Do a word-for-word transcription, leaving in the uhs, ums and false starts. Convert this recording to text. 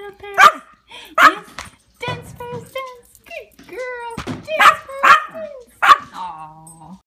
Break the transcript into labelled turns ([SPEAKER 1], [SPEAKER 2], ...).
[SPEAKER 1] little parrot. Yes, dance, Paris, dance. Good girl. Dance, Paris, dance. Aww.